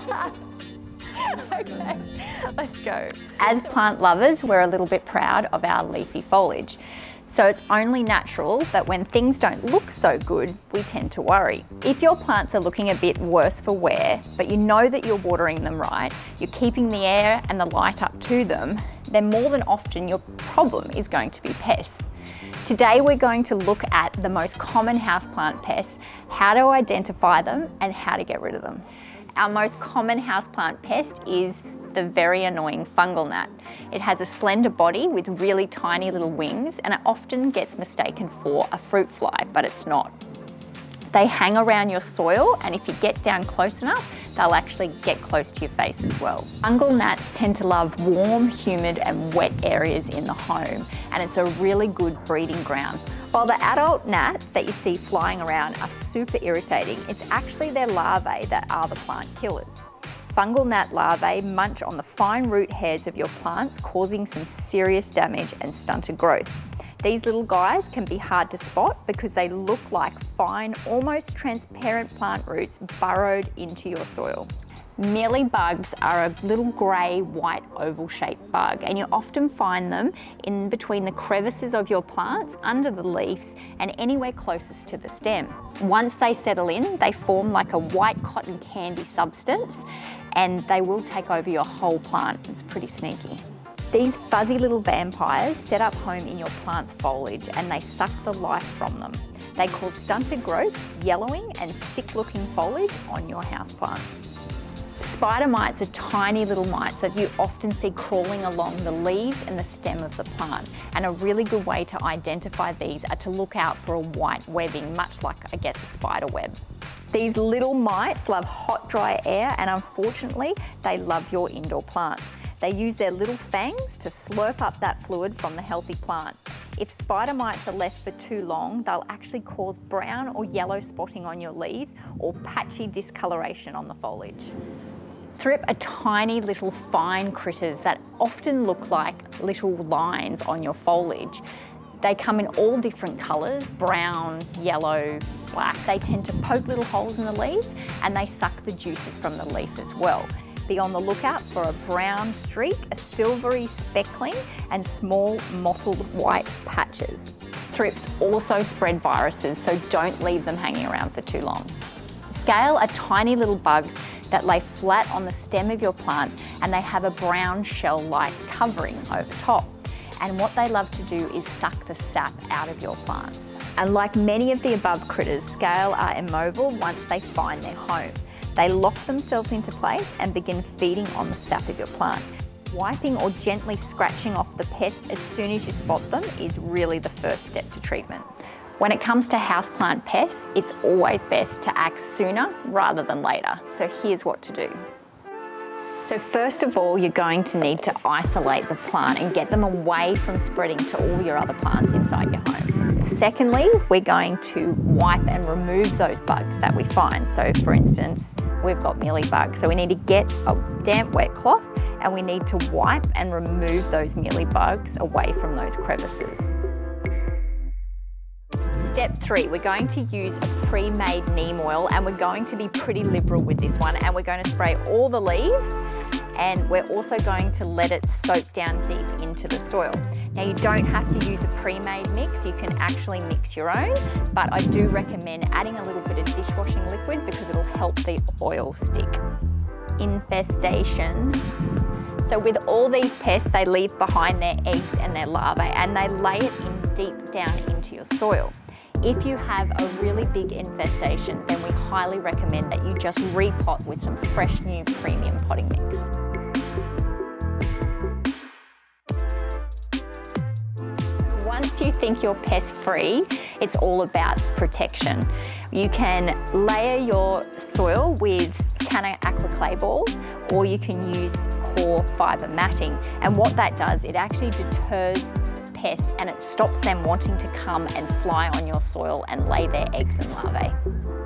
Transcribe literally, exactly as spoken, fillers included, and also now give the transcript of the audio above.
Okay, let's go. As plant lovers, we're a little bit proud of our leafy foliage. So it's only natural that when things don't look so good, we tend to worry. If your plants are looking a bit worse for wear, but you know that you're watering them right, you're keeping the air and the light up to them, then more than often your problem is going to be pests. Today we're going to look at the most common houseplant pests, how to identify them and how to get rid of them. Our most common houseplant pest is the very annoying fungal gnat. It has a slender body with really tiny little wings, and it often gets mistaken for a fruit fly, but it's not. They hang around your soil, and if you get down close enough, they'll actually get close to your face as well. Fungal gnats tend to love warm, humid and wet areas in the home, and it's a really good breeding ground. While the adult gnats that you see flying around are super irritating, it's actually their larvae that are the plant killers. Fungal gnat larvae munch on the fine root hairs of your plants, causing some serious damage and stunted growth. These little guys can be hard to spot because they look like fine, almost transparent plant roots burrowed into your soil. Mealy bugs are a little grey, white, oval-shaped bug, and you often find them in between the crevices of your plants, under the leaves, and anywhere closest to the stem. Once they settle in, they form like a white cotton candy substance, and they will take over your whole plant. It's pretty sneaky. These fuzzy little vampires set up home in your plant's foliage, and they suck the life from them. They cause stunted growth, yellowing, and sick-looking foliage on your houseplants. Spider mites are tiny little mites that you often see crawling along the leaves and the stem of the plant. And a really good way to identify these are to look out for a white webbing, much like, I guess, a spider web. These little mites love hot, dry air, and unfortunately, they love your indoor plants. They use their little fangs to slurp up that fluid from the healthy plant. If spider mites are left for too long, they'll actually cause brown or yellow spotting on your leaves or patchy discoloration on the foliage. Thrip are tiny little fine critters that often look like little lines on your foliage. They come in all different colours, brown, yellow, black. They tend to poke little holes in the leaves and they suck the juices from the leaf as well. Be on the lookout for a brown streak, a silvery speckling and small mottled white patches. Thrips also spread viruses, so don't leave them hanging around for too long. Scale are tiny little bugs that lay flat on the stem of your plants, and they have a brown shell-like covering over top. And what they love to do is suck the sap out of your plants. And like many of the above critters, scale are immobile once they find their home. They lock themselves into place and begin feeding on the sap of your plant. Wiping or gently scratching off the pests as soon as you spot them is really the first step to treatment. When it comes to houseplant pests, it's always best to act sooner rather than later. So here's what to do. So first of all, you're going to need to isolate the plant and get them away from spreading to all your other plants inside your home. Secondly, we're going to wipe and remove those bugs that we find. So for instance, we've got mealy bugs. So we need to get a damp, wet cloth and we need to wipe and remove those mealy bugs away from those crevices. Step three, we're going to use a pre-made neem oil, and we're going to be pretty liberal with this one, and we're going to spray all the leaves, and we're also going to let it soak down deep into the soil. Now you don't have to use a pre-made mix, you can actually mix your own, but I do recommend adding a little bit of dishwashing liquid because it'll help the oil stick. Infestation. So with all these pests, they leave behind their eggs and their larvae, and they lay it in deep down into your soil. If you have a really big infestation, then we highly recommend that you just repot with some fresh new premium potting mix. Once you think you're pest free, it's all about protection. You can layer your soil with Canna Aqua clay balls, or you can use core fibre matting. And what that does, it actually deters pests and it stops them wanting to come and fly on your soil and lay their eggs and larvae.